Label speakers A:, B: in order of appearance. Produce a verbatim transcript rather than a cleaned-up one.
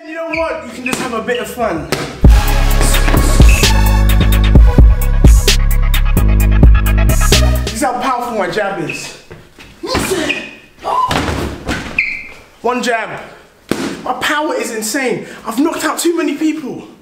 A: You know what? You can just have a bit of fun. This is how powerful my jab is. One jab. My power is insane. I've knocked out too many people.